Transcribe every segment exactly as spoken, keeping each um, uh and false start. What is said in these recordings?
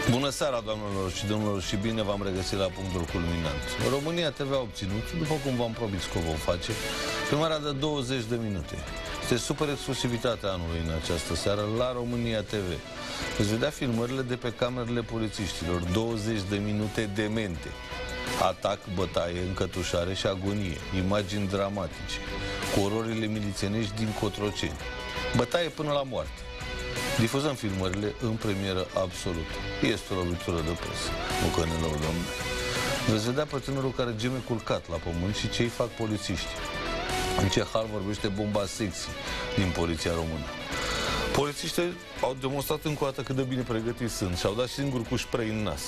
Bună seara, doamnelor și domnilor, și bine v-am regăsit la punctul culminant. România T V a obținut, după cum v-am promis că o vom face, filmarea de douăzeci de minute. Este super exclusivitatea anului în această seară la România T V. Veți vedea filmările de pe camerele polițiștilor, douăzeci de minute demente. Atac, bătaie, încătușare și agonie, imagini dramatice, cu ororile milițienești din Cotroceni. Bătaie până la moarte. Difuzăm filmările în premieră absolut. Este o lovitură de presă, nu că ne lăudăm. Veți vedea pe tânărul care geme culcat la pământ și ce-i fac polițiștii. În ce hal vorbește bomba sexy din poliția română. Polițiștii au demonstrat încă o dată cât de bine pregătiți sunt și au dat singuri cu spray în nas.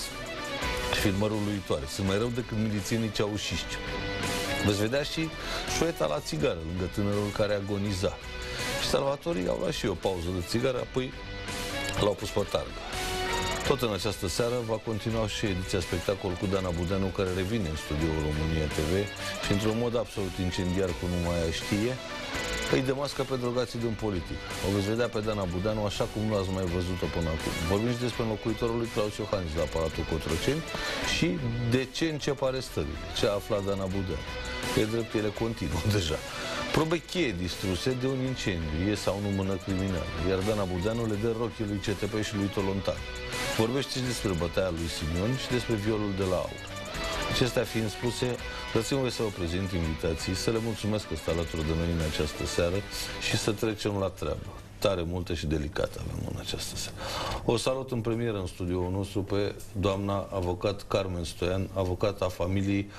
Filmări uluitoare. Sunt mai rău decât milițienii ceaușiști. Veți vedea și șueta la țigară lângă tânărul care agoniza. Și salvatorii au luat și o pauză de țigară, apoi l-au pus pe targă. Tot în această seară va continua și ediția spectacol cu Dana Budeanu, care revine în studioul România T V și într-un mod absolut incendiar, cu numai aia știe, îi demască pe drogații din politică. O veți vedea pe Dana Budeanu așa cum nu ați mai văzut-o până acum. Vorbim și despre înlocuitorul lui Claus Iohannis la Palatul Cotroceni și de ce încep arestările. Ce a aflat Dana Budeanu? Că e drept, ele continuă deja. Probe cheie distruse de un incendiu, e sau nu mână criminală, iar Dana Budeanu le dă rochii lui C T P și lui Tolontan. Vorbește și despre bătaia lui Simion și despre violul de la Aur. Acestea fiind spuse, dați-mi voie să vă prezint invitații, să le mulțumesc că stă alături de noi în această seară și să trecem la treabă. Tare multe și delicate avem în această seară. O salut în premieră în studioul nostru pe doamna avocat Carmen Stoian, avocata familiei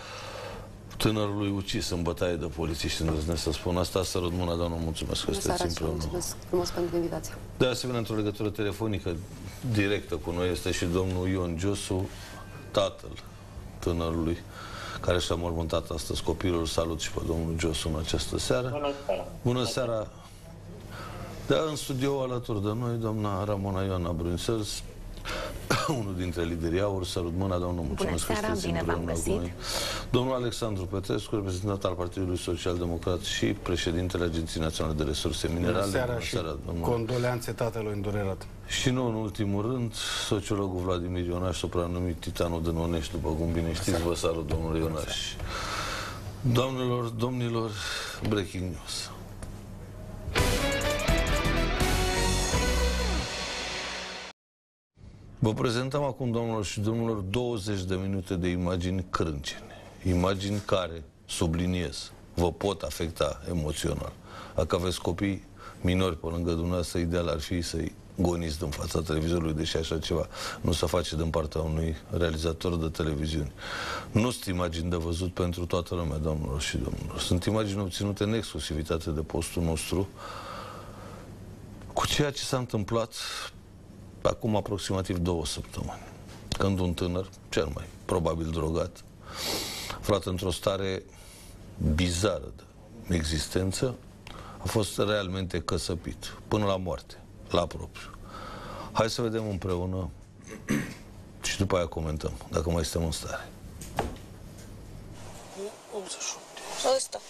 tânărului ucis în bătaie de polițiști, îndrăznesc să spun asta. Sărut mâna, doamnă, mulțumesc că sunteți împreună. Mulțumesc frumos pentru invitație. De asemenea, într-o legătură telefonică directă cu noi este și domnul Ion Giosu, tatăl tânărului care și-a mormântat astăzi copilul. Salut și pe domnul Giosu în această seară. Bună seara. Bună seara. Da, în studio alături de noi, doamna Ramona Ioana Brunsels, unul dintre liderii Aur. Salut mâna, domnul, mulțumesc că sunteți împreună cu noi. Domnul Alexandru Petrescu, reprezentant al Partidului Social-Democrat și președintele Agenției Naționale de Resurse Minerale. Bună seara și condoleanțe tatălui îndurerat. Și nu în ultimul rând, sociologul Vladimir Ionaș, supranumit Titanul din Onești, după cum bine știți. Vă salut, domnule Ionaș. Doamnelor, domnilor, breaking news. Vă prezentăm acum, domnilor și domnilor, douăzeci de minute de imagini crâncene. Imagini care, subliniez, vă pot afecta emoțional. Dacă aveți copii minori pe lângă dumneavoastră, ideal ar fi să-i goniți din fața televizorului, deși așa ceva nu se face din partea unui realizator de televiziuni. Nu sunt imagini de văzut pentru toată lumea, domnilor și domnilor. Sunt imagini obținute în exclusivitate de postul nostru cu ceea ce s-a întâmplat acum aproximativ două săptămâni, când un tânăr, cel mai probabil drogat, aflat într-o stare bizară de existență, a fost realmente căsăpit, până la moarte, la propriu. Hai să vedem împreună și după aia comentăm, dacă mai suntem în stare. optzeci și opt. Ăsta.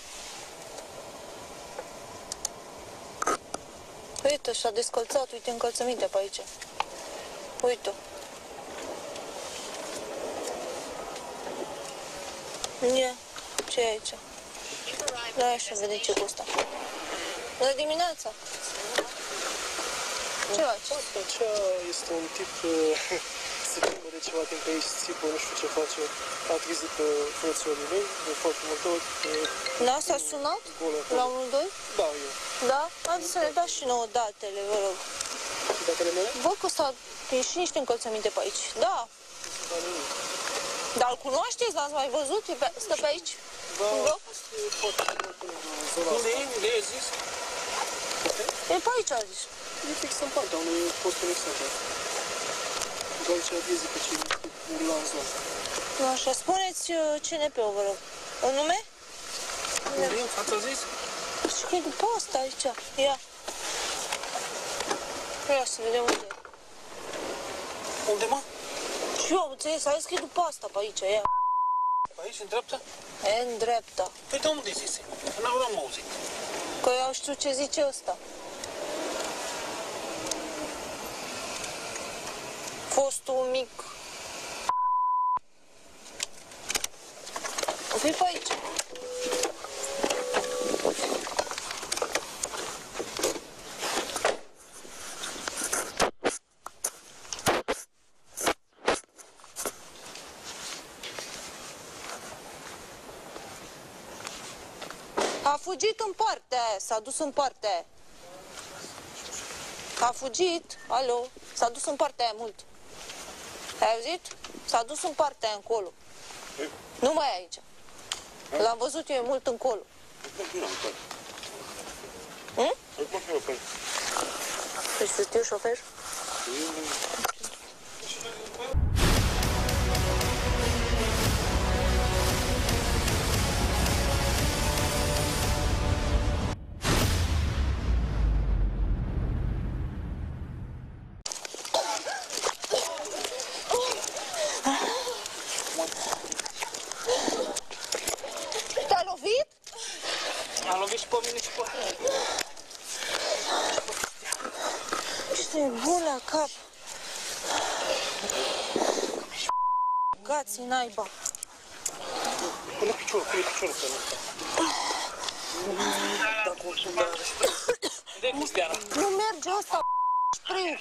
Uite, și-a descălțat, uite încălțămintea pe aici. Uite-o. Ia, ce e aici? Da, așa, vede ce cu ăsta. Bună dimineața! Ce faci? Aceea este un tip se plimbă de ceva timp pe aici, țipă, nu știu ce face. A trezit pe frățiorii lui, de foarte multe ori. Da, s-a sunat? La unu doi? Da, eu. Da? Haideți să ne dați și nouă datele, vă rog. Datele mele? Văd că s-a și niște încălțăminte pe aici. Da. Dar îl cunoașteți? L-ați mai văzut? Stă pe aici? Da, a fost foarte mult. Unde e? Unde e zis? E pe aici, a zis. E fix în partea unui post conexat. Doar ce aviezi pe cei urla în zonă. Așa, spuneți C N P-ul, vă rog. Un nume? Unde e? Ați zis? Și că e după asta aici. Ia. Ia să vedem unde e. Unde, mă? Și eu, înțeles, a zis că e după asta pe aici, ia. Aici, în dreapta? E în dreapta. Păi de unde zise? N-am auzit. Că eu știu ce zice ăsta. Fostul mic. O fi pe aici. A fugit în partea aia, s-a dus în partea aia. A fugit, alo, s-a dus în partea aia mult. Ai auzit? S-a dus în partea aia încolo. Nu mai e aici. L-am văzut eu mult încolo. Hm? Deci să știu șofer? Te-a lovit? M-a lovit și pe mine și pe... Ce bun la cap. Gați naiba. Pune piciorul, pune piciorul pe ăsta. Unde e Cristiana? Nu merge ăsta, spray.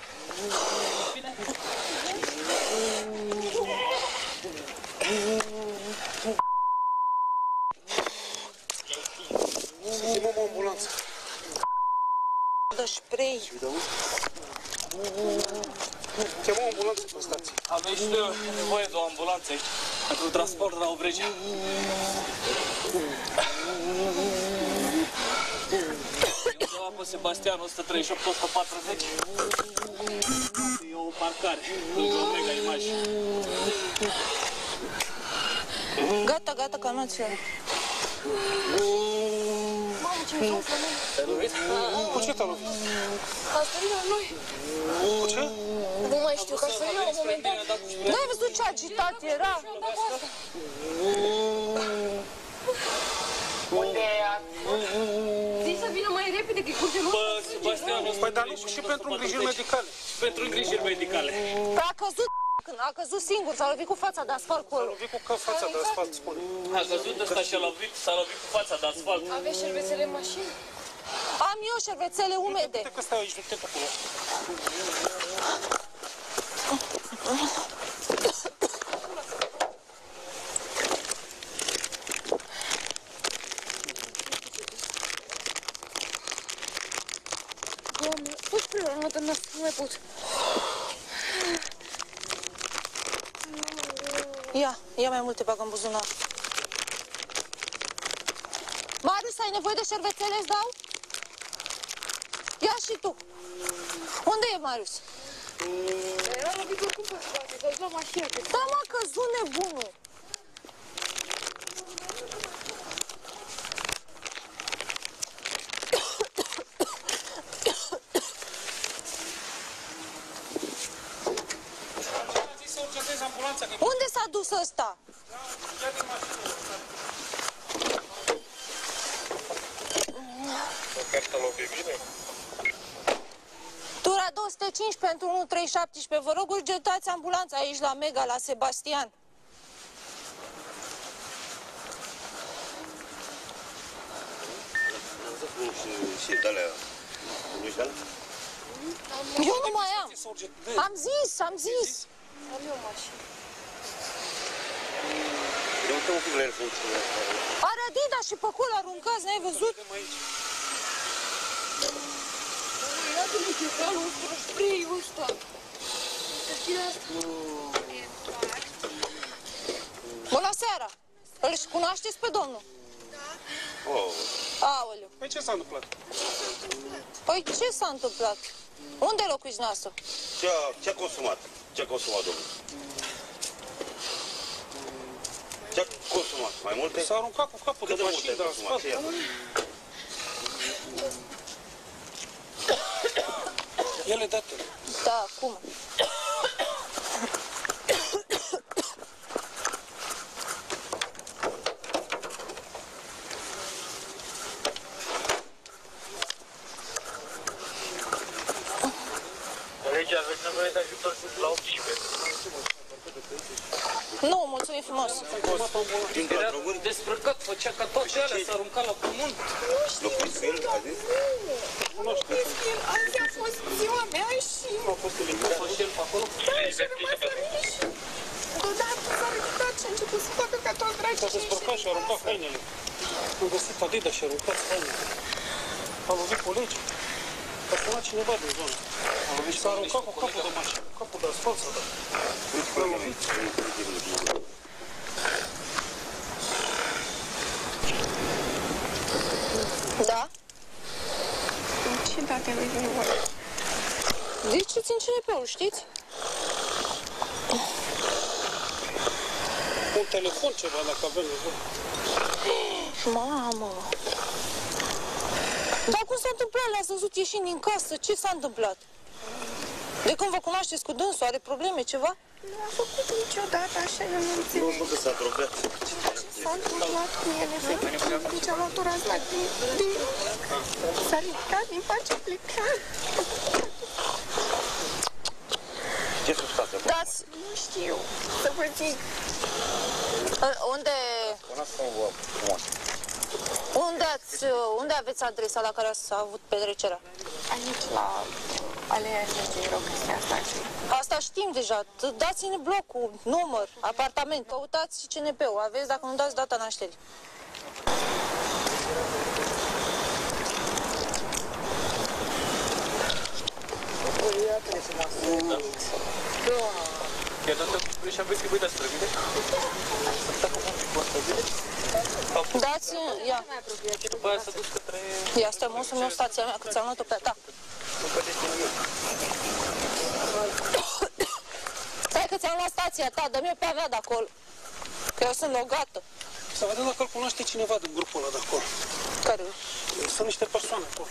Să chemăm o ambulanță. Dă spray. Chemăm o ambulanță pe stație. Avem și noi nevoie de o ambulanță aici, pentru transport la Obregea. E undeva pe Sebastian, o sută treizeci și opt, o sută patruzeci. E o parcare, lângă o mega imagine. Gata, gata, calmați-vă. Mamă, ce mișto să noi. Te-ai lovit? Cu ce te-a lovit? A sărit la noi. Cu ce? Nu mai știu, că a sărit la un moment dat. N-ai văzut ce agitat era? Zici să vină mai repede, că-i curge nu? Bă, Sebastian, Păi, dar nu și pentru îngrijiri medicale. Și pentru îngrijiri medicale. Păi a căzut când a căzut singur, s-a lovit cu fața de asfalt cu S-a lovit cu că fața de asfalt, spune. A căzut ăsta și a lovit, s-a lovit cu fața de asfalt. Aveți șervețele în mașină? Am eu șervețele umede. Uite că stai aici, du-te pe acolo. Doamne, poți prima dată, nu mai pot. Ia, ia mai multe, bagă în buzunar. Marius, ai nevoie de șervețele, îți dau? Ia și tu. Unde e Marius? Era lovit oricum pe spate, să-ți la mașină. Da, m-a căzut nebunul. Unde s-a dus ăsta? Chiar te-a lovit bine? Tura două sute cinci pentru unu trei șaptesprezece. Vă rog, urgentați ambulanța aici la Mega, la Sebastian. Și de alea, nu-și de alea? Eu nu mai am. Am zis, am zis. Am eu mașină. Eu uite un pic la el funcționă. Are Adidas și pe acolo aruncați, n-ai văzut? Ia-te-mi chefalul ăsta, spray-ul ăsta. Știi asta? Bună seara! Îl cunoașteți pe domnul? Oh, Aoleu. Păi ce s-a întâmplat? Păi ce s-a întâmplat? Unde locuiți noastră? ce-a, ce-a consumat? Ce-a consumat, domnul? Ce-a consumat? Mai multe? S-a aruncat cu capul Cât de de multe mașină ai de consumat? asfalt. Ce ia? Ele date. Da, cum? Aici aveți nevoie nevoie de ajutor la optsprezece. Nu, mulțumim frumos. Din la droguri? Desbrăcat, făcea ca toate alea, s-a aruncat la pământ. Locuiți el, a zis? Azi a fost ziua mea și... A fost eliminat și el pe acolo. Da, și a rămas aici. Deodată s-a ridicat și a început să facă ca toți dragii. S-a despărcat și a aruncat hainele. Am găsit Adidas și a aruncat hainele. A lovit colegii. A sunat cineva din zonă. A lovit și s-a aruncat cu capul de mașină. Capul de asfalt s-a dat. A lovit. Da? Ce date aveți nevoie? Ziceți în C N P-ul, știți? Un telefon ceva dacă avem nevoie. Mamă! Dar cum s-a întâmplat? Le-ați văzut ieșind din casă? Ce s-a întâmplat? De când vă cunoașteți cu dânsul? Are probleme, ceva? Nu a făcut niciodată așa, eu nu înțeleg. Nu a făcut, s-a drogat. S-a întâmplat cu el, efectiv. Deci am luat o rază la din... din... S-a ridicat din pace, a plecat. Ce substanță? Dați... Nu știu să vă zic. Unde... Cunoaște-mă vă frumos. Unde, ați, unde aveți adresa la care ați avut petrecerea? Aici, la Alea Energiei, rog, chestia asta. Asta știm deja. Dați-ne blocul, număr, apartament. Căutați C N P-ul. Aveți dacă nu dați data nașterii. Chiar dată cu și aveți că despre mine? Dați, ia. Și după aia s-a dus către... Ia, stai, mosul meu, stația mea, că ți-am luat-o pe a ta. Stai că ți-am luat stația ta, dă-mi pe a mea de acolo. Că eu sunt logată. Să vedem dacă îl cunoaște cineva din grupul ăla de acolo. Care? Sunt niște persoane acolo.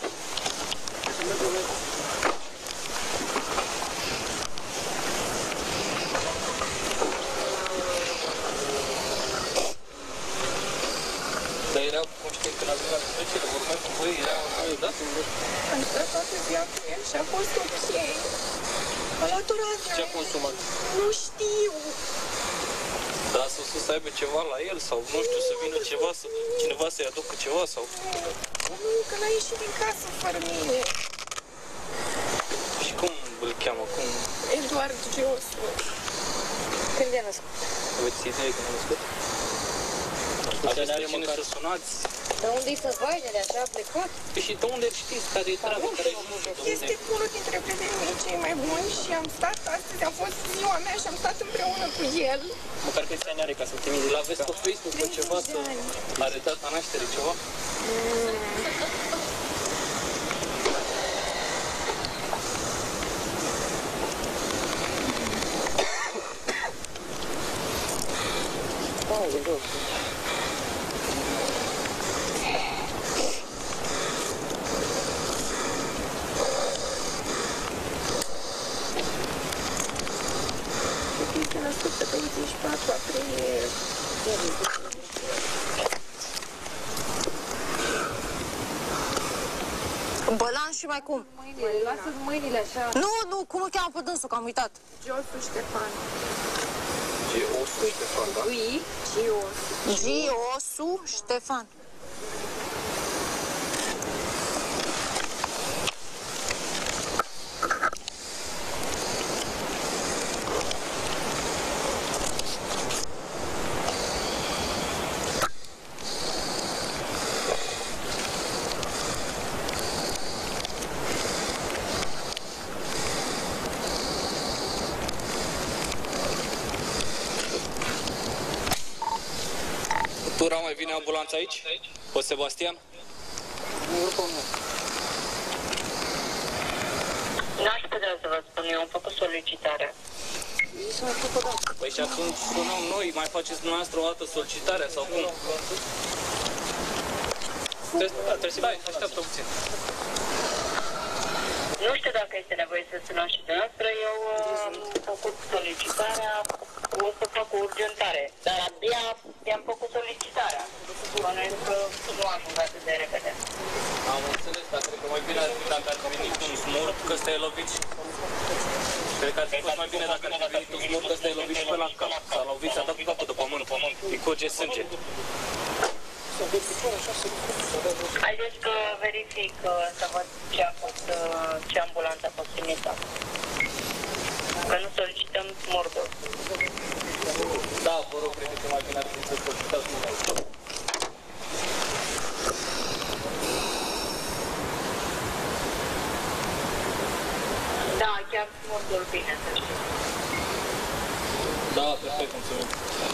Dar erau conștient când ați venit la petrecere, vorbeam cu voi, erau acolo, da? Am stat toată ziua cu el și a fost ok. A luat o rază. Ce a consumat? Nu știu. Da, s-a sus să aibă ceva la el sau, nu știu, să vină ceva, să, cineva să-i aducă ceva sau... Nu, că l-a ieșit din casă fără mine. Și cum îl cheamă, cum... Eduard Giosu. Când e născut? Aveți idee când a născut? Aveți pe cine să sunați? Dar unde-i sunt vainele, așa a plecat? Păi și de unde știți care e treaba, care e nu știu de unde Este unul dintre prietenii mei cei mai buni și am stat, astăzi a fost ziua mea și am stat împreună cu el. Măcar câți ani are ca să trimite. L-aveți pe Facebook pe ceva să are data naștere, ceva? Este născut pe douăzeci și patru aprilie. Bălan și mai cum? Lasă-ți mâinile așa. Nu, nu, cum îl cheamă pe dânsul, că am uitat. Giosu Ștefan. E osul Ștefan, da? Gui, Giosu. Giosu Ștefan. Tura, mai vine ambulanța aici? Pe Sebastian? N-aș putea să vă spun, eu am făcut solicitarea. Păi și atunci sunăm noi, mai faceți dumneavoastră o altă solicitare sau cum? Trebuie să... Stai, așteaptă puțin. Nu știu dacă este nevoie să sunăm și de noastră, eu am făcut solicitarea, o să fac o urgentare, dar abia i-am făcut solicitarea. Bănuiesc că nu am făcut atât de repede. Am înțeles, dar cred că mai bine ar fi dacă ar veni un smurt, că ăsta e lovit. Cred că ar fi fost mai bine dacă ar fi venit un smurt, ăsta e lovit și pe la cap. S-a lovit, s-a dat cu capul de pământ. Îi curge sânge. Haideți că verific să văd ce a fost, ce ambulanță a fost trimită. Că nu solicităm smurtul. Da, vă rog, cred că mai bine ar fi să solicitați smurtul. Da, chiar smurtul bine, să știți. Da, perfect, mulțumim.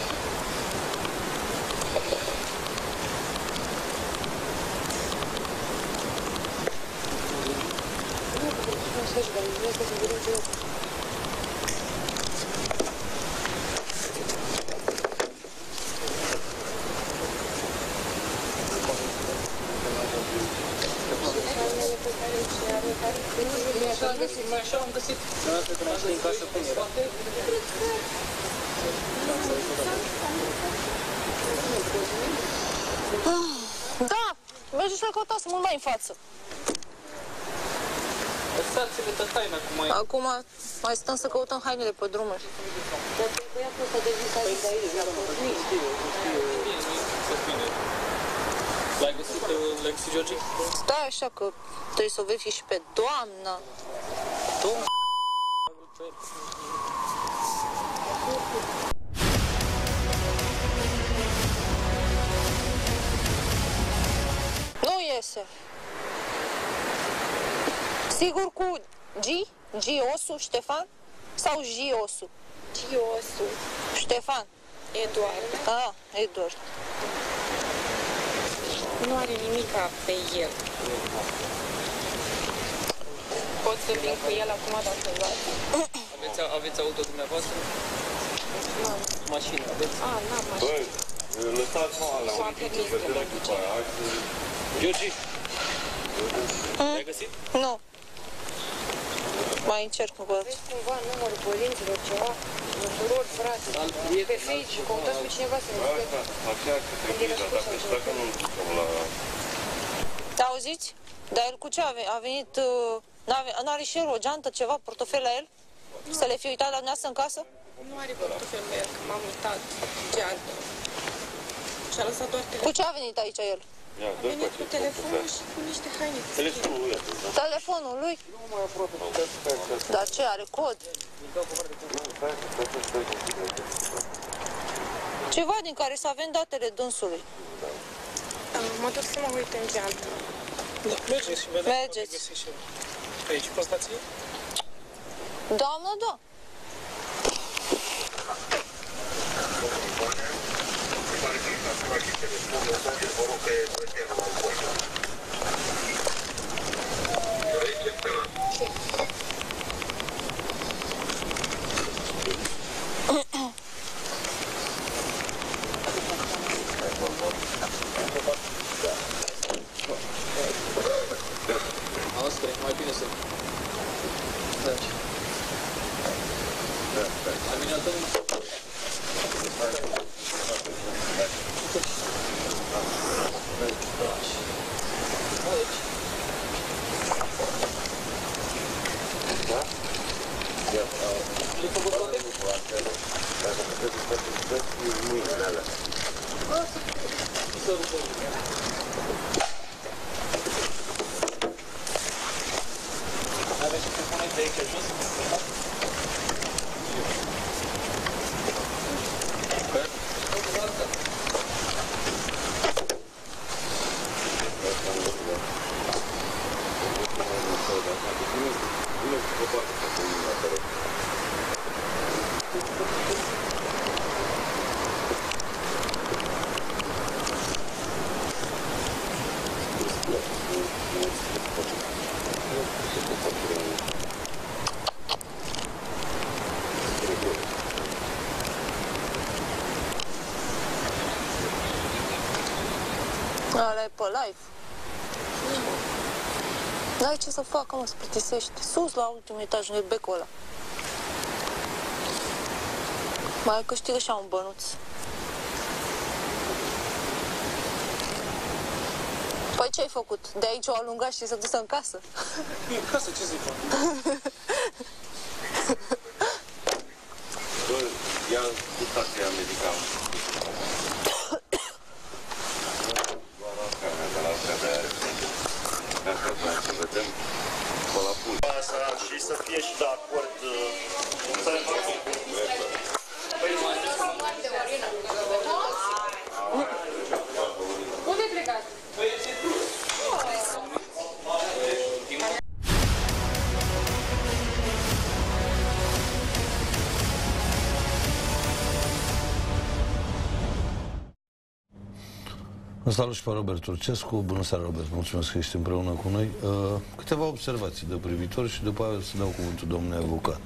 Mai așa am găsit. Din casă cum era. Da, mergeți la căutați mult mai în față. Lăsați-le de haine acum. Acum mai stăm să căutăm hainele pe drumuri. L-ai găsit, Lexi Georgi? Stai așa că trebuie să o verifici și pe doamna. Domn... Nu iese. Sigur cu G? G-osu, Ștefan? Sau J-osu? Giosu. Ștefan. Eduard. Ah, Eduard. Nu are nimic pe el. Pot să vin cu el acum dacă luați. Aveți, aveți auto dumneavoastră? Nu. Mașină, aveți? A, n-am mașină. Lăsați-mă alea, Cu permis de mă duce. Georgi, ai găsit? Nu. Mai încerc încă o dată. Aveți cumva numărul părinților, ceva? Un suror, frate, pe Facebook, căutați pe cineva să ne zică. Așa că trebuie, dar dacă și dacă nu ducem la... Auziți? Dar el cu ce a venit? A venit... N-are și el o geantă, ceva, portofel la el? Să le fi uitat la dumneavoastră în casă? Nu are portofel la el, că m-am uitat. Geantă. Și-a lăsat doar Cu telefon. ce a venit aici el? Ia, A venit cu telefonul și cu niște haine. telefonul lui. Telefonul lui? Dar ce, are cod? Ceva din care să avem datele dânsului. Mă duc să mă uit în geantă. Da, mergeți și vedeți. Mergeți. Găsiți și pe aici, pe stație? Doamnă, da. Asta e, mai bine să... Deci. Terminată? Le-ai făcut toate? Să rupă. Aveți ce te puneți de aici jos? Ăla e pe live. N-ai ce să facă, mă, să plictisești. Sus, la ultimul etaj, unde e becul ăla. Mai câștigă și un bănuț. Păi ce ai făcut? De aici o alungat și s-a dus în casă? În casă, ce zic? dacă ia medicament. Doar la camera, de la camera. Dacă vreau să vedem pe la pul. Asta și să fie și de acord. Unde plecați? Îl salut și pe Robert Turcescu. Bună seara, Robert. Mulțumesc că ești împreună cu noi. Uh, câteva observații de privitor și după aia să dau cuvântul domnului avocat.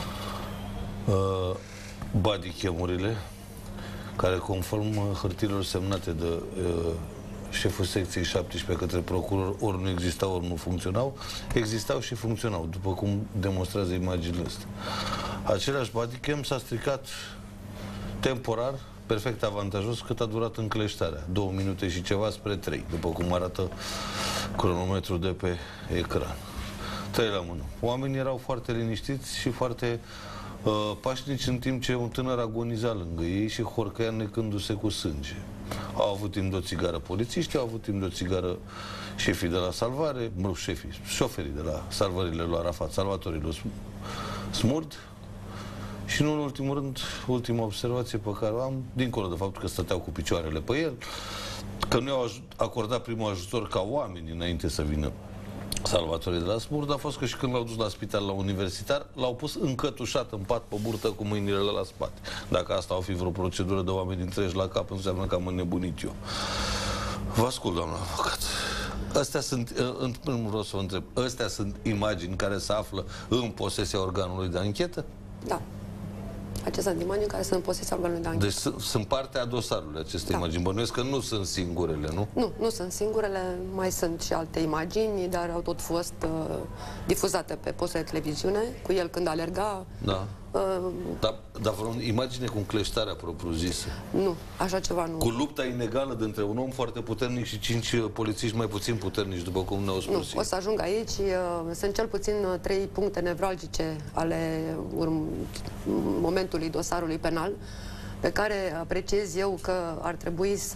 Uh, bodycam-urile, care conform hârtiilor semnate de uh, șeful secției șaptesprezece către procuror, ori nu existau, ori nu funcționau, existau și funcționau, după cum demonstrează imaginile astea. Același bodycam s-a stricat temporar, perfect avantajos, cât a durat încleștarea. Două minute și ceva spre trei, după cum arată cronometrul de pe ecran. Trei la mână. Oamenii erau foarte liniștiți și foarte uh, pașnici, în timp ce un tânăr agoniza lângă ei și horcăia necându-se cu sânge. Au avut timp de o țigară polițiștii, au avut timp de o țigară șefii de la salvare, mă, șefii, șoferii de la salvările lui Arafat, salvatorii lui Smurd. Și nu în ultimul rând, ultima observație pe care o am, dincolo de faptul că stăteau cu picioarele pe el, că nu i-au acordat primul ajutor ca oameni înainte să vină salvatorii de la Smurd, a fost că și când l-au dus la spital la universitar, l-au pus încătușat în pat pe burtă cu mâinile la spate. Dacă asta au fi vreo procedură de oameni întregi la cap, înseamnă că am înnebunit eu. Vă ascult, doamna avocat. Astea sunt, în primul rând vreau să vă întreb, astea sunt imagini care se află în posesia organului de anchetă? Da. Acestea sunt imagini care sunt în posesia organului de anchetă. Deci sunt, sunt parte a dosarului acestei da. imagini. Bănuiesc că nu sunt singurele, nu? Nu, nu sunt singurele. Mai sunt și alte imagini, dar au tot fost uh, difuzate pe postele de televiziune, cu el când alerga. Da. Uh, dar dar vreo imagine cu încleștarea propriu-zisă? Nu, așa ceva nu. Cu lupta inegală dintre un om foarte puternic și cinci polițiști mai puțin puternici, după cum ne-au spus. Nu, o să ajung aici. Uh, sunt cel puțin uh, trei puncte nevralgice ale urm momentului dosarului penal, pe care apreciez eu că ar trebui să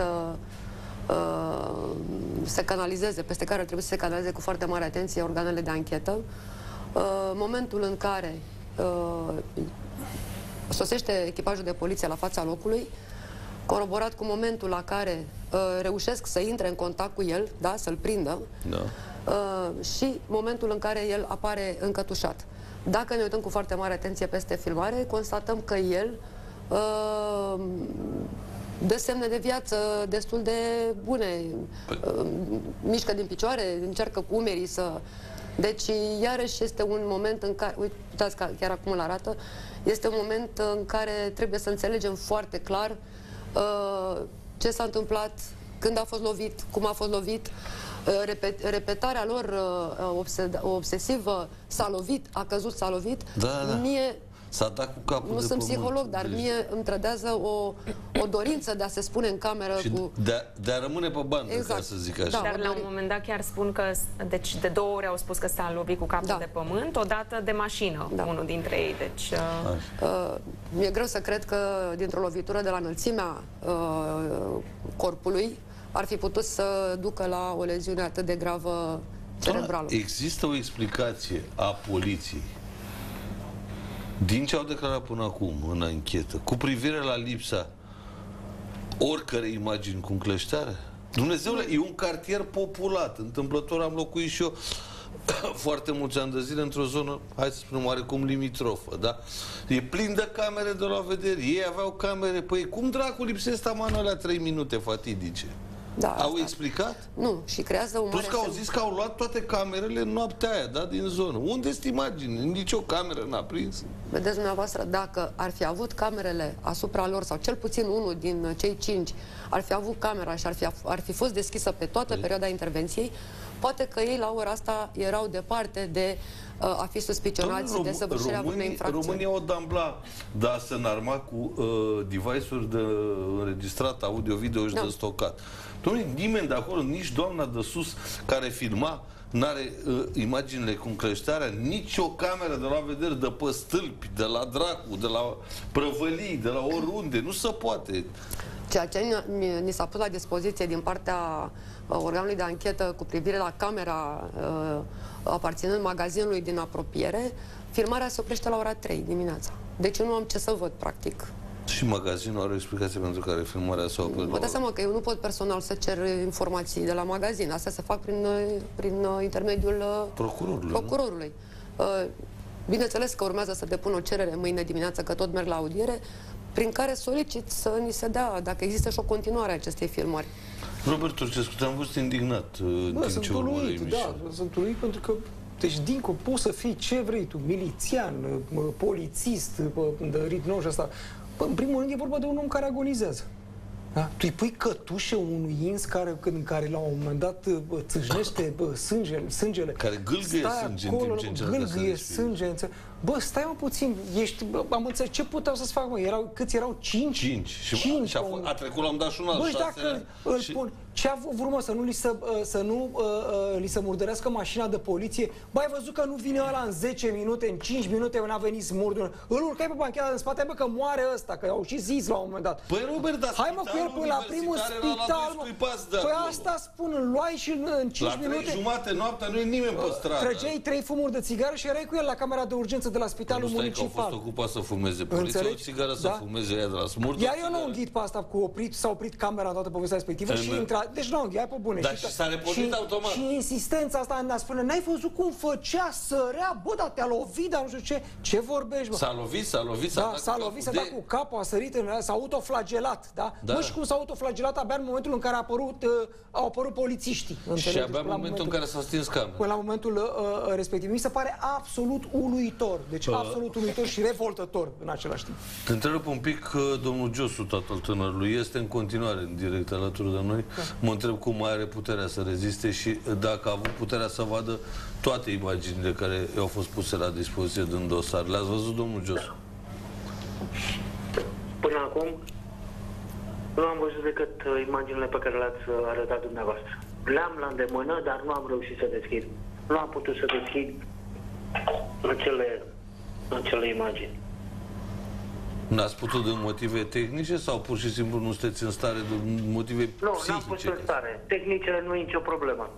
uh, se canalizeze, peste care ar trebui să se canalizeze cu foarte mare atenție organele de anchetă. Uh, momentul în care uh, sosește echipajul de poliție la fața locului, coroborat cu momentul la care uh, reușesc să intre în contact cu el, da, să-l prindă, da. uh, și momentul în care el apare încătușat. Dacă ne uităm cu foarte mare atenție peste filmare, constatăm că el uh, dă semne de viață destul de bune, uh, mișcă din picioare, încearcă cu umerii să... Deci, iarăși, este un moment în care, uitați că chiar acum îl arată, este un moment în care trebuie să înțelegem foarte clar uh, ce s-a întâmplat, când a fost lovit, cum a fost lovit. Repet, repetarea lor uh, obses obsesivă, s-a lovit, a căzut, s-a lovit, da, da. mie... S-a dat cu capul Nu de sunt pământ. psiholog, dar deci... mie îmi trădează o, o dorință de a se spune în cameră și cu... de, a, de a rămâne pe bandă, exact. Ca să zic așa. Da, dar la un moment dat chiar spun că, deci de două ori au spus că s-a lovit cu capul da. de pământ, odată de mașină, da. unul dintre ei, deci... Uh... Uh, mi-e greu să cred că dintr-o lovitură de la înălțimea uh, corpului ar fi putut să ducă la o leziune atât de gravă cerebrală. Da, există o explicație a poliției din ce au declarat până acum în anchetă cu privire la lipsa oricărei imagini cu încleștare? Dumnezeule, e un cartier populat. Întâmplător am locuit și eu foarte mulți ani de zile într-o zonă, hai să spunem, oarecum limitrofă, da? E plin de camere de la vedere. Ei aveau camere. Păi cum dracu lipsesc tamanul alea trei minute fatidice? Da, au asta. explicat? Nu, și creează un Plus mare că au zis că au luat toate camerele în noaptea aia, da, din zonă. Unde sunt imagini? Nici o cameră n-a prins. Vedeți dumneavoastră, dacă ar fi avut camerele asupra lor, sau cel puțin unul din cei cinci ar fi avut camera și ar fi, ar fi fost deschisă pe toată păi. perioada intervenției, poate că ei la ora asta erau departe de uh, a fi suspicionați Domnul, de săvârșirea unei infracțiuni. România o dambla, da, să înarma cu uh, device-uri de înregistrat audio-video și da. de stocat. Dom'le, nimeni de acolo, nici doamna de sus care filma, n-are uh, imaginile cu încleștarea, nici o cameră de la vedere de pe stâlpi, de la dracu, de la prăvălii, de la oriunde, nu se poate. Ceea ce ni s-a pus la dispoziție din partea uh, organului de anchetă cu privire la camera uh, aparținând magazinului din apropiere, filmarea se oprește la ora trei dimineața. Deci eu nu am ce să văd, practic. Și magazinul are o explicație pentru care filmarea s-a oprit. Vă dați seama că eu nu pot personal să cer informații de la magazin. Astea se fac prin, prin intermediul procurorului. procurorului. Bineînțeles că urmează să depun o cerere mâine dimineață, că tot merg la audiere, prin care solicit să ni se dea, dacă există și o continuare a acestei filmări. Robert Turcescu, te-am văzut indignat în Bă, timp sunt ce urmă uluit, emisiune. da, sunt uluit pentru că deci, dincolo, poți să fii ce vrei tu, milițian, polițist, de ritmul ăsta. Bă, în primul rând e vorba de un om care agonizează. Da? Tu îi pui cătușe unui ins care, în care la un moment dat bă, țâșnește bă, sângele, sângele. Care gâlgâie sânge în timp ce încearcă să gâlgâie respire. sânge. Bă, stai mă puțin, ești, bă, am înțeles, ce puteau să-ți facă, mă? Erau, câți erau? Cinci? Cinci. Și, Cinci, și a, a trecut la un dat și un alt bă, și șase, dacă îl și... pun, ce a vrut mă, să nu li să, să nu uh, uh, li să murdărească mașina de poliție? Bă, ai văzut că nu vine ăla în zece minute, în cinci minute n-a venit smurdul. Îl urcai pe bancheta în spate, bă, că moare ăsta, că au și zis la un moment dat. Păi, Robert, dar hai mă cu el până la primul spital, mă. Păi asta spun, îl luai și în, în cinci la minute. La trei jumate noaptea nu e nimeni pe stradă. Trăgeai trei fumuri de țigară și erai cu el la camera de urgență de la spitalul municipal. Că au fost ocupat să fumeze poliția, o țigară să da? fumeze ea de la smurtă. Iar eu nu înghit pe asta cu oprit, s-a oprit camera în toată povestea respectivă în... și intra... Deci nu înghit, hai pe bune. Dar și, și s-a repornit automat. Și insistența asta ne-a spune, n-ai văzut cum făcea, sărea, bă, dar te-a lovit, dar nu știu ce. Ce vorbești, bă? S-a lovit, s-a lovit, s-a da, s-a lovit, s-a dat cu capul, a sărit, s-a autoflagelat, da? da? Bă, și cum s-a autoflagelat abia în momentul în care a apărut, uh, au apărut polițiștii. Și abia în momentul, momentul în care s-a stins camera. Până la momentul uh, respectiv. Mi se pare absolut uluitor. Deci uh. absolut uluitor și revoltător în același timp. Te întrerup un pic, domnul Giosu, tatăl tânărului, este în continuare în direct alături de noi. Da. Mă întreb cum mai are puterea să reziste și dacă a avut puterea să vadă toate imaginile care i-au fost puse la dispoziție din dosar. Le-ați văzut, domnul Giosu? Până acum nu am văzut decât imaginile pe care le-ați arătat dumneavoastră. Le-am la îndemână, dar nu am reușit să deschid. Nu am putut să deschid acele, acele imagini. N-ați putut din motive tehnice sau pur și simplu nu sunteți în stare de motive nu, psihice? Nu, n-am fost în stare. Tehnice nu e nicio problemă.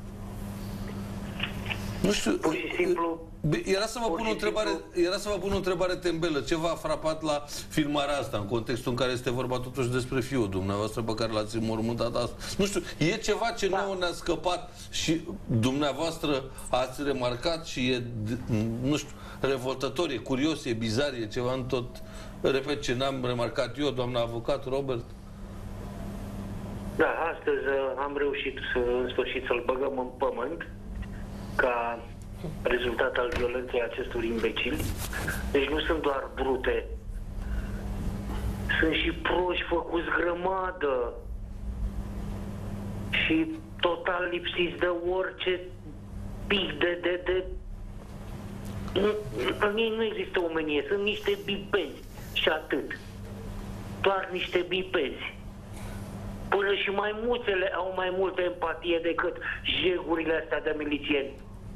Nu știu, pur și simplu... Era să vă pun o întrebare, simplu... era să vă pun o întrebare tembelă. Ce v-a frapat la filmarea asta, în contextul în care este vorba totuși despre fiul dumneavoastră pe care l-ați înmormântat asta? Nu știu, e ceva ce da. nouă ne-a scăpat și dumneavoastră ați remarcat și e, nu știu, revoltător, e curios, e bizar, e ceva în tot... Repet, ce n-am remarcat eu, doamna avocat, Robert? Da, astăzi am reușit să, în sfârșit să-l băgăm în pământ ca rezultat al violenței acestor imbecili. Deci nu sunt doar brute, sunt și proști făcuți grămadă și total lipsiți de orice pic de... de, de... Nu, în ei nu există omenie, sunt niște bipezi și atât. Doar niște bipezi. Până și maimuțele au mai multă empatie decât jegurile astea de milițieni.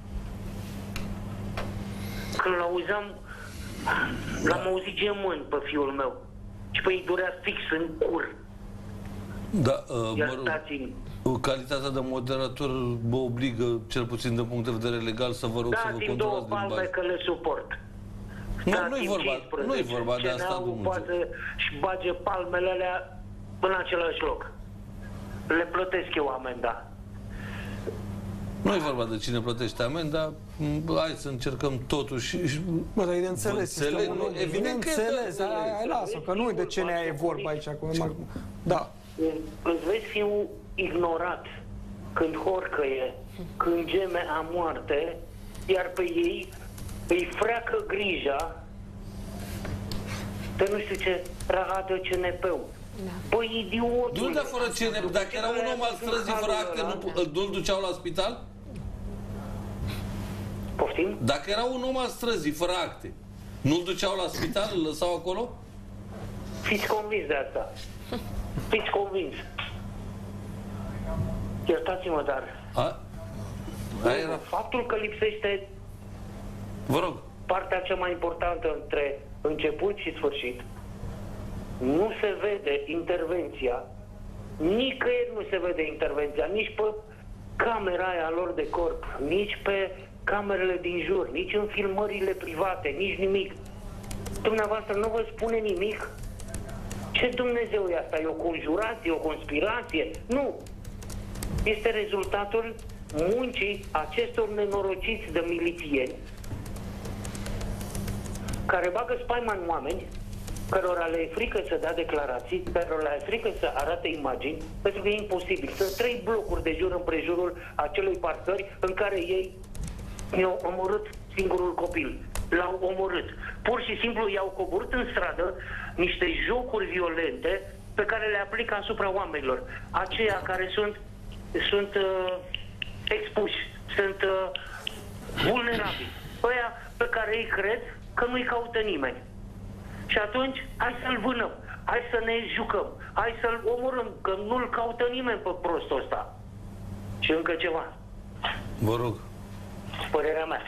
Când l-auzeam, l-am auzit gemând pe fiul meu. Și pe îi durea fix în cur. Da, uh, mă rog, calitatea de moderator vă obligă, cel puțin din punct de vedere legal, să vă rog da, să vă controlați două palme că le suport. Nu, nu-i vorba, nu-i vorba de asta, domnul. Poate și bage palmele alea în același loc. Le plătesc eu amenda. Nu e vorba de cine plătește amenda, hai să încercăm totuși. Bă, dar e de înțeles. Înțeleg, nu, nu, evident că înțeles, hai, hai, lasă, că nu e de ce ne e vorba aici. Da. Îți vezi fi ignorat când horcăie, când geme a moarte, iar pe ei îi freacă grija de nu știu ce rahadă C N P-ul. Da. Băi, idiotul! Nu, dar fără C N P, dacă era un om al străzii fără acte, nu-l duceau la spital? Poftim? Dacă era un om al străzii fără acte, nu-l duceau la spital, îl lăsau acolo? Fiți convins de asta. Fiți convins. Iertați-mă, dar... A? Era... Faptul că lipsește Vă rog. partea cea mai importantă între început și sfârșit, nu se vede intervenția, nicăieri nu se vede intervenția, nici pe camera aia lor de corp, nici pe camerele din jur, nici în filmările private, nici nimic. Dumneavoastră nu vă spune nimic? Ce Dumnezeu e asta? E o conjurație, o conspirație? Nu! Este rezultatul muncii acestor nenorociți de milițieni care bagă spaima în oameni, cărora le e frică să dea declarații, cărora le e frică să arate imagini, pentru că e imposibil. Sunt trei blocuri de jur împrejurul acelei parcări în care ei i-au omorât singurul copil. L-au omorât. Pur și simplu i-au coborât în stradă niște jocuri violente pe care le aplică asupra oamenilor. Aceia care sunt, sunt uh, expuși, sunt uh, vulnerabili. Ăia pe care ei cred că nu-i caută nimeni. Și atunci, hai să-l vânăm, hai să ne jucăm, hai să-l omorâm, că nu-l caută nimeni pe prostul ăsta. Și încă ceva. Vă rog. Părerea mea.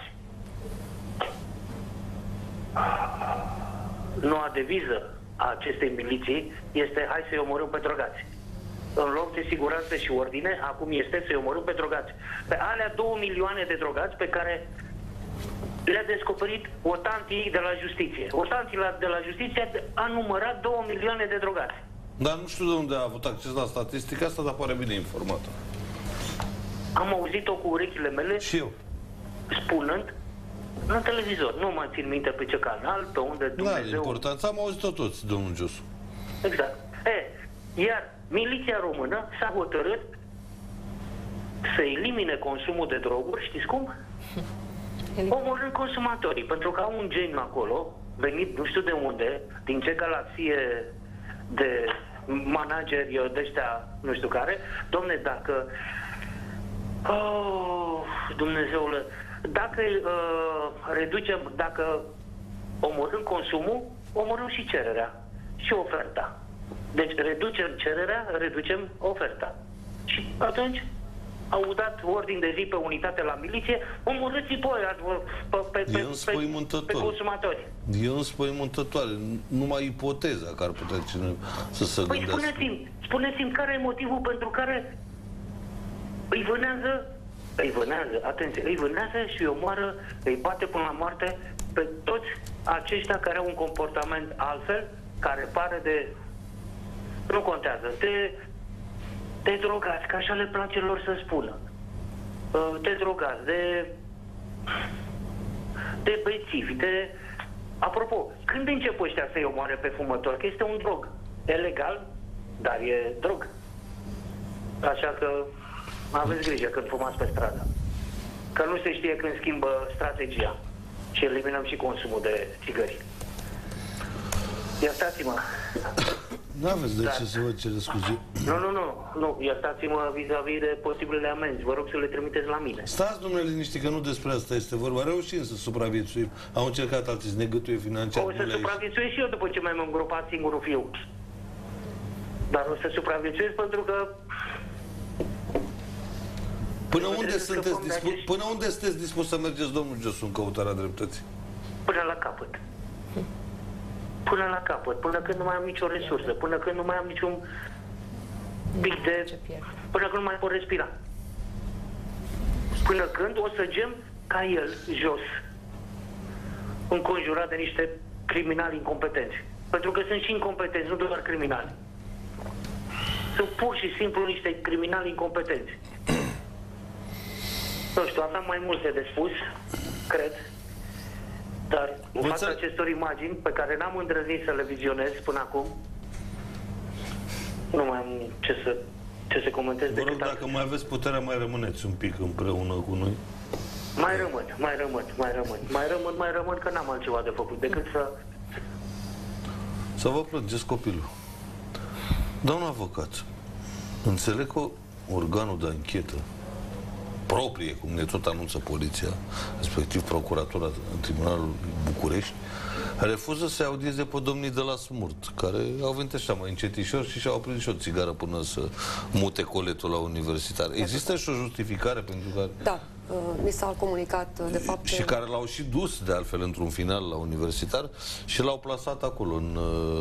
Noua deviză a acestei miliții este hai să-i omorâm pe drogați. În loc de siguranță și ordine, acum este să-i omorâm pe drogați. Pe alea două milioane de drogați pe care le-a descoperit otantii de la justiție. Otantii de la justiție a numărat două milioane de drogați. Dar nu știu de unde a avut acces la statistica asta, dar pare bine informată. Am auzit-o cu urechile mele. Și eu. Spunând în televizor. Nu mai țin minte pe ce canal, pe unde Dumnezeu... Da, important. Am auzit-o toți, domnul Giosu. Exact. E, iar miliția română s-a hotărât să elimine consumul de droguri, știți cum? Omorând consumatorii, pentru că au un geniu acolo, venit nu știu de unde, din ce galaxie de manageri de ăștia, nu știu care, domne, dacă oh, Dumnezeule, dacă uh, reducem, dacă omorâm consumul, omorâm și cererea și oferta. Deci reducem cererea, reducem oferta. Și atunci au dat ordin de zi pe unitate la miliție, omorâți-i pe ăia, pe, pe, pe, pe, pe consumatori. E înspăimântătoare. Numai ipoteza că ar putea cine să se păi gândească. spuneți-mi, spuneți-mi care e motivul pentru care îi vânează, îi vânează, atenție, îi vânează și îi omoară, îi bate până la moarte pe toți aceștia care au un comportament altfel, care pare de, nu contează, de de drogați, că așa le place lor să spună. De drogați, de de bețivi, de... Apropo, când încep ăștia să-i omoare pe fumători? Că este un drog. E legal, dar e drog. Așa că aveți grijă când fumați pe stradă. Că nu se știe când schimbă strategia. Și eliminăm și consumul de țigări. Iertați-mă. Nu aveți de da. ce să vă cere scuze. Nu, nu, nu, nu. Iertați-mă vis-a-vis de posibile amenzi. Vă rog să le trimiteți la mine. Stați, domnule, liniștit, că nu despre asta este vorba. Reușim să supraviețuim. Au încercat alții să ne gâtuie financiar. O să supraviețuiesc și eu după ce mi-am îngropat singurul fiu. Dar o să supraviețuiesc pentru că... Până unde, sunteți dispus, până unde sunteți dispus să mergeți, domnul Giosu, în căutarea dreptății? Până la capăt. Până la capăt, până când nu mai am nicio resursă, până când nu mai am niciun pic de... până când nu mai pot respira. Până când o să gem ca el, jos, înconjurat de niște criminali incompetenți. Pentru că sunt și incompetenți, nu doar criminali. Sunt pur și simplu niște criminali incompetenți. Nu știu, aveam mai multe de spus, cred. Dar în fața acestor imagini pe care n-am îndrăznit să le vizionez până acum, nu mai am ce să, ce să comentez. Vă rog, dacă mai aveți puterea, mai rămâneți un pic împreună cu noi. Mai rămân, mai rămân, mai rămân, mai rămân, mai rămân, că n-am altceva de făcut decât să... Să vă plângeți copilul. Doamna avocat, înțeleg că organul de anchetă proprie, cum ne tot anunță poliția, respectiv procuratura în Tribunalul București, refuză să audieze pe domnii de la Smurt, care au venit așa mai încetișor și și-au aprins și o țigară până să mute coletul la universitar. Există și o justificare pentru care... Da. mi s-a comunicat, de fapt... Și care l-au și dus, de altfel, într-un final la universitar și l-au plasat acolo, în,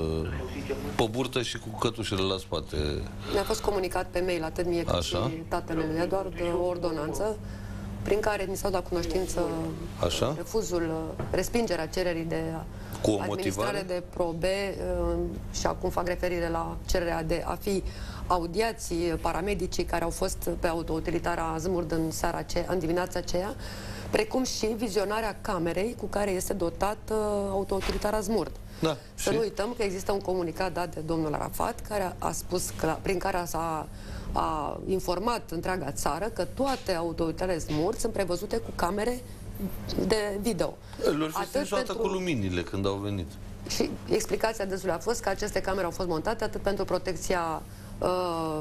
pe burtă și cu cătușele la spate. Mi-a fost comunicat pe mail, atât mie cât Așa? și tatălui lui Eduard, o ordonanță prin care mi s-au dat cunoștință Așa? refuzul, respingerea cererii de Cu o administrare motivare? de probe și acum fac referire la cererea de a fi audiați paramedicii care au fost pe autoutilitara Zmurd în seara aceea, în dimineața aceea, precum și vizionarea camerei cu care este dotat uh, autoutilitara Zmurd. Da, Să și? nu uităm că există un comunicat dat de domnul Arafat care a spus că, prin care s-a a informat întreaga țară că toate autoutilitățile Zmurd sunt prevăzute cu camere de video. Lor fi stins o dată cu luminile când au venit. Și explicația dânsului a fost că aceste camere au fost montate atât pentru protecția uh,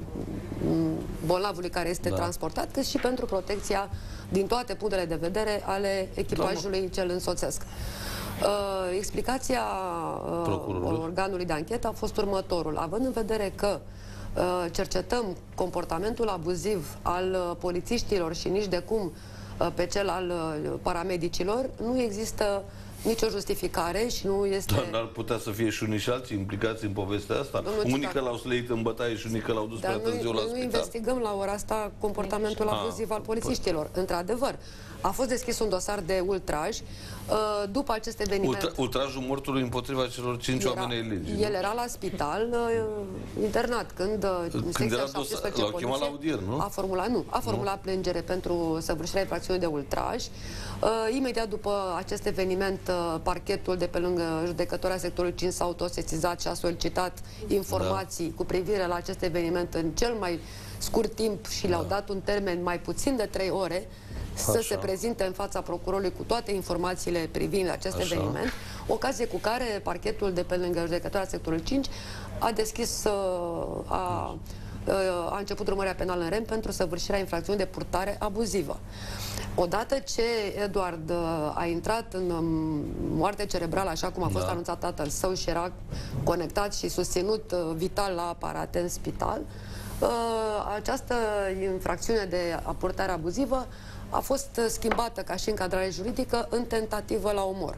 bolnavului care este Da. transportat, cât și pentru protecția din toate punctele de vedere ale echipajului cel însoțesc. Uh, explicația uh, organului de anchetă a fost următorul. Având în vedere că uh, cercetăm comportamentul abuziv al uh, polițiștilor și nici de cum uh, pe cel al uh, paramedicilor, nu există nicio justificare și nu este... Dar n-ar putea să fie și unii și alții implicați în povestea asta? Domnul Unii Ciucă, că l-au slăit în bătaie și unii că l-au dus Dar prea târziu noi, la noi nu spital? investigăm la ora asta comportamentul Ah, abuziv al polițiștilor. Într-adevăr, a fost deschis un dosar de ultraj. Uh, După acest eveniment... Ultra, ultrajul mortului împotriva celor cinci era, oameni ai legii. El era la spital, uh, internat, când, uh, Când era secția dosar, l-au chemat la audier, nu? A formulat, nu, a formulat plângere pentru săvârșirea infracțiunii de ultraj. Uh, imediat după acest eveniment, uh, parchetul de pe lângă judecătoarea sectorului cinci s-a autosesizat și a solicitat informații da. cu privire la acest eveniment în cel mai scurt timp și le-au da. dat un termen mai puțin de trei ore să Așa. se prezinte în fața procurorului cu toate informațiile privind acest Așa. eveniment, ocazie cu care parchetul de pe lângă judecătoarea sectorului cinci a deschis, a, a început urmărirea penală în rem pentru săvârșirea infracțiunii de purtare abuzivă. Odată ce Eduard a intrat în moarte cerebrală, așa cum a fost da. anunțat tatăl său și era conectat și susținut vital la aparate în spital, această infracțiune de purtare abuzivă a fost schimbată ca și încadrare juridică în tentativă la omor.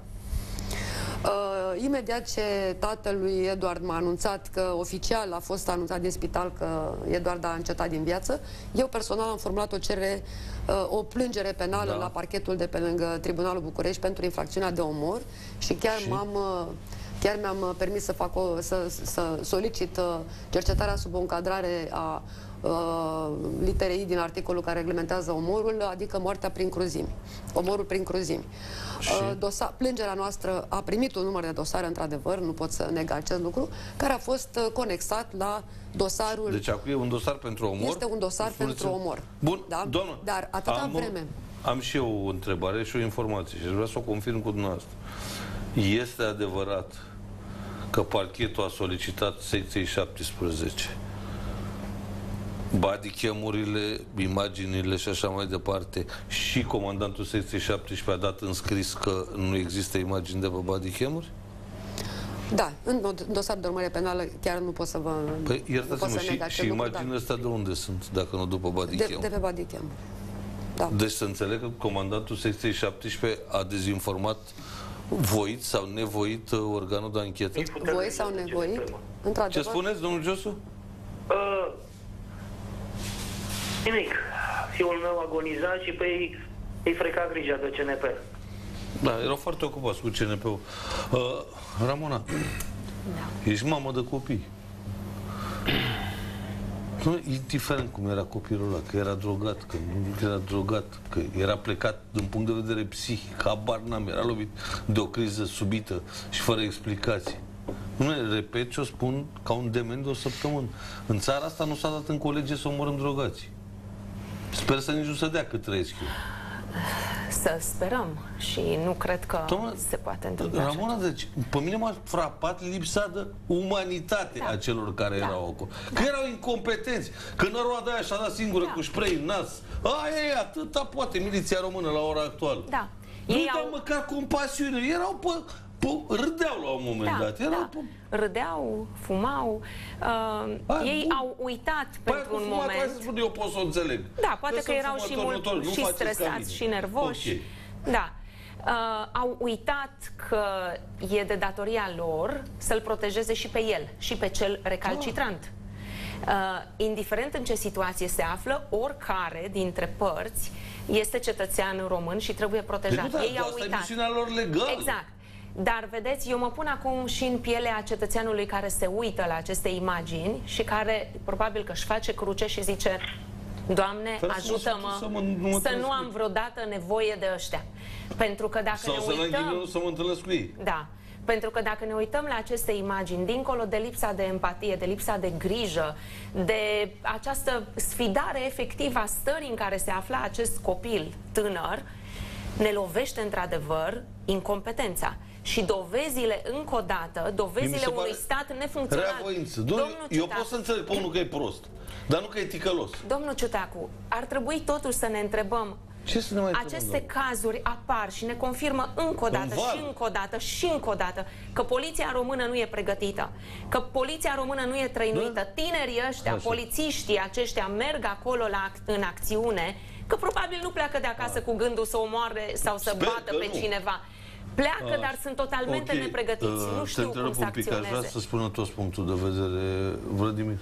Uh, imediat ce tatălui Eduard m-a anunțat că oficial a fost anunțat din spital că Eduard a încetat din viață, eu personal am formulat o cerere, uh, o plângere penală da. la parchetul de pe lângă Tribunalul București pentru infracțiunea de omor și chiar m-am uh, chiar mi-am permis să fac o, să, să solicit uh, cercetarea sub o încadrare a uh, literei din articolul care reglementează omorul, adică moartea prin cruzimi. Omorul prin cruzimi. Uh, dosa, plângerea noastră a primit un număr de dosare, într-adevăr, nu pot să neg acest lucru, care a fost uh, conexat la dosarul... Deci acum e un dosar pentru omor? Este un dosar Spuneți pentru omor. Bun, da? doamnă, Dar atâta am, vreme... Am și eu o întrebare și o informație și vreau să o confirm cu dumneavoastră. Este adevărat că parchetul a solicitat secției șaptesprezece bodycam-urile, imaginile și așa mai departe și comandantul secției șaptesprezece a dat în scris că nu există imagini de pe bodycam-uri? Da, în dosar de urmărire penală chiar nu pot să vă... Păi, iertați-mă, și, și imaginile astea de unde sunt, dacă nu după bodycam? De, de pe bodycam. Da. Deci să înțeleg că comandantul secției șaptesprezece a dezinformat voit sau nevoit organul de anchetă? Voit sau nevoit? Într-adevăr. Ce spuneți, domnul Giosu? Uh, nimic. Fiul meu agoniza și pe ei îi freca grija de C N P. Da, erau foarte ocupați cu C N P-ul. Uh, Ramona, da. Ești mamă de copii. Nu, indiferent cum era copilul ăla, că era drogat, că nu era drogat, că era plecat din punct de vedere psihic, habar n-am, era lovit de o criză subită și fără explicații. Nu, repet ce o spun ca un dement de o săptămână. În țara asta nu s-a dat în colegie să omorâm drogații. Sper să nici nu se dea cât trăiesc eu. Să sperăm și nu cred că Doamne, se poate întâmpla. Ramona, deci, pe mine m-a frapat lipsa de umanitate da. a celor care da. erau acolo. Că da. erau incompetenți. Că năroada aia și-a dat singură da. cu spray în nas. Aia e, atâta poate miliția română la ora actuală. Da. Nu Ei dau au... măcar compasiune. Erau pe, râdeau la un moment da, dat. Erau da. Râdeau, fumau. Uh, A, ei bun. au uitat păi, pentru un moment. Hai să spun, eu pot să o înțeleg. Da, poate că, că erau și mult notori, și stresați și nervoși. Okay. Da. Uh, au uitat că e de datoria lor să-l protejeze și pe el, și pe cel recalcitrant. Uh, indiferent în ce situație se află, oricare dintre părți este cetățean român și trebuie protejat. Da, ei au asta uitat. e misiunea lor legală. Exact. Dar, vedeți, eu mă pun acum și în pielea cetățeanului care se uită la aceste imagini și care probabil că își face cruce și zice: Doamne, ajută-mă să, mă, să nu am vreodată nevoie de ăștia. Pentru că dacă Sau ne să uităm... să mă întâlnesc cu ei. Da. Pentru că dacă ne uităm la aceste imagini, dincolo de lipsa de empatie, de lipsa de grijă, de această sfidare efectivă a stării în care se afla acest copil tânăr, ne lovește într-adevăr incompetența. Și dovezile, încă o dată, dovezile unui stat nefuncțional. Domnul eu pot să înțeleg pe unul că e prost, dar nu că e ticălos. Domnul Ciutacu, ar trebui totuși să ne întrebăm. Ce să ne mai Aceste întrebăm, cazuri apar și ne confirmă încă o dată și încă o dată și încă o dată că poliția română nu e pregătită, că poliția română nu e trăinuită. Da? Tinerii ăștia, așa, polițiștii aceștia merg acolo la, în acțiune, că probabil nu pleacă de acasă A. cu gândul să omoare sau să Sper bată pe nu. cineva. Pleacă, A. dar sunt totalmente okay. nepregătiți. Uh, nu știu cum să acționeze. Aș vrea să spună toți punctul de vedere, Vladimir.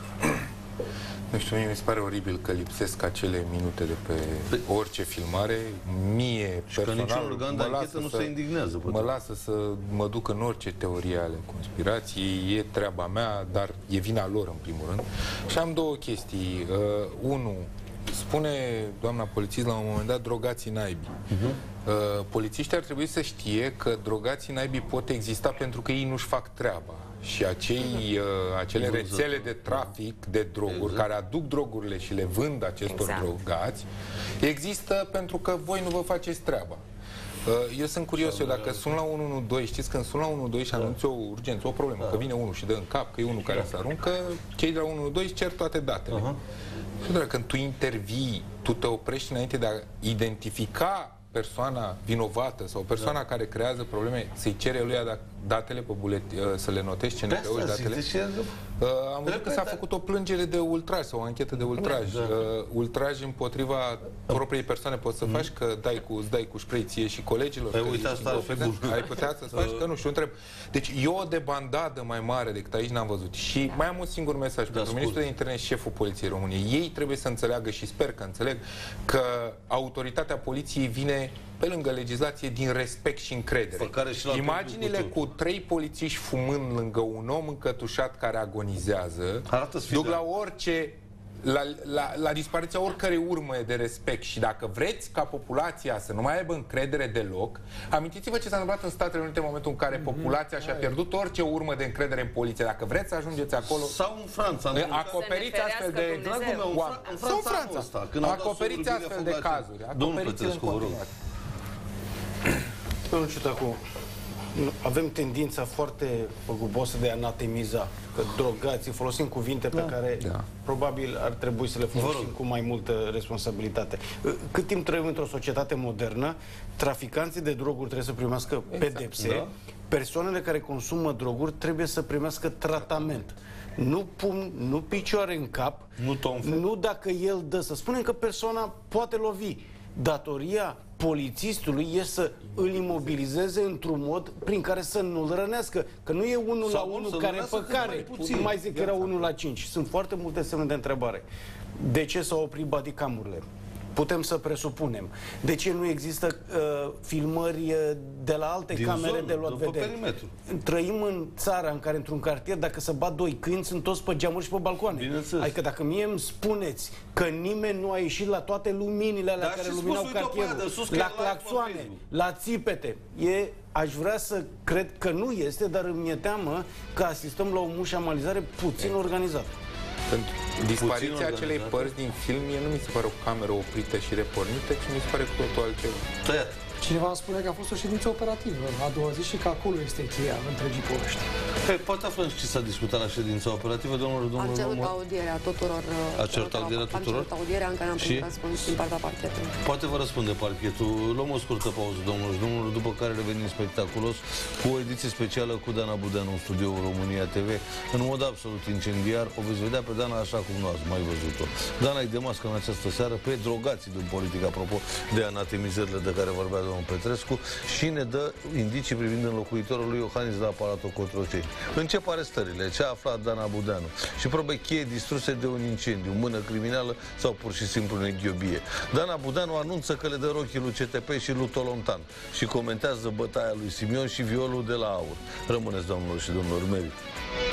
Nu știu, mie mi se pare oribil că lipsesc acele minute de pe orice filmare. Mie, și personal, organ mă, lasă nu să, se indignează, mă lasă să mă duc în orice teorie ale conspirației. E treaba mea, dar e vina lor, în primul rând. Și am două chestii. Uh, unu, spune doamna polițist la un moment dat, drogații naibii. Uh-huh. uh, polițiștii ar trebui să știe că drogații naibii pot exista pentru că ei nu-și fac treaba. Și acei, uh, acele rețele de trafic de droguri, exact, care aduc drogurile și le vând acestor exact. drogați, există pentru că voi nu vă faceți treaba. Uh, eu sunt curios, eu dacă sun la unu unu doi, știți, când sun la unu unu doi și anunți o urgență, o problemă, că vine unul și dă în cap, că e unul care se aruncă, cei de la unu unu doi îți cer toate datele. Uh-huh. Și dacă când tu intervii, tu te oprești înainte de a identifica persoana vinovată sau persoana da. care creează probleme, să-i cere lui datele pe bulet, să le notezi ce ne și datele. Uh, am văzut că s-a făcut o plângere de ultraj sau o anchetă de ultraj. Da. Uh, ultraj împotriva propriei persoane poți să mm. faci, că dai cu, îți dai cu spray ție și colegilor. Ai uitat asta, ai putea să-ți faci, că nu știu, întreb. Deci eu o debandadă mai mare decât aici n-am văzut. Și da. mai am un singur mesaj da, pentru ministrul de interne și șeful Poliției României. Ei trebuie să înțeleagă, și sper că înțeleg, că autoritatea poliției vine pe lângă legislație din respect și încredere. Imaginile cu trei polițiști fumând lângă un om încătușat care agonizează duc la orice, la, la, la dispariția oricărei urme de respect. Și dacă vreți ca populația să nu mai aibă încredere deloc, amintiți-vă ce s-a întâmplat în Statele Unite în momentul în care mm-hmm. populația și-a pierdut orice urmă de încredere în poliție. Dacă vreți să ajungeți acolo, sau în Franța, acoperiți astfel de meu, în Franța, în Franța asta, acoperiți astfel de cazuri. Acoperiți în continuare. Domnul Ciutacu, avem tendința foarte păguboasă de a anatemiza, că drogații, folosim cuvinte da. pe care da. probabil ar trebui să le folosim cu mai multă responsabilitate. Cât timp trăim într-o societate modernă, traficanții de droguri trebuie să primească exact. pedepse, da. persoanele care consumă droguri trebuie să primească tratament. Nu pun, nu picioare în cap, nu, nu dacă el dă. Să spunem că persoana poate lovi. Datoria polițistului e să îl imobilizeze într-un mod prin care să nu-l rănească. Că nu e unul la unul care pe care, nu mai zic că era unul la cinci. Sunt foarte multe semne de întrebare. De ce s-au oprit bodycam-urile? Putem să presupunem. De ce nu există uh, filmări de la alte din camere zonă, de luat vedere? Trăim în țara în care, într-un cartier, dacă se bat doi câini, sunt toți pe geamuri și pe balcoane. Adică dacă mie îmi spuneți că nimeni nu a ieșit la toate luminile alea da, care luminau cartierul, la claxoane, la țipete, e, aș vrea să cred că nu este, dar îmi e teamă că asistăm la o mușamalizare puțin organizată. Pentru dispariția acelei părți din film, mie nu mi se pare o cameră oprită și repornită, ci mi se pare cu totul altceva. Tăiat. Cineva îmi spune că a fost o ședință operativă a doua zi și că acolo este cheia întregii povești. Păi, poate aflăm ce s-a discutat la ședința operativă, domnul, domnul Am cerut audierea tuturor. A cerut audierea tuturor? Am cerut audierea, încă n-am primit răspuns din partea parchetului. Poate vă răspunde parchetul. Luăm o scurtă pauză, domnilor și domnilor, după care revenim spectaculos cu o ediție specială cu Dana Budeanu în studioul România T V, în mod absolut incendiar. O veți vedea pe Dana așa cum nu ați mai văzut-o. Dana îi demască în această seară pe drogații din politică, apropo de anatemizările de care vorbea domnul Petrescu, și ne dă indicii privind înlocuitorul lui Iohannis la Palatul Cotroceni. Încep arestările, ce a aflat Dana Budeanu și probe cheie distruse de un incendiu, mână criminală sau pur și simplu neghiobie. Dana Budeanu anunță că le dă rochii lui C T P și lui Tolontan și comentează bătaia lui Simion și violul de la Aur. Rămâneți, domnilor și domnilor, merit.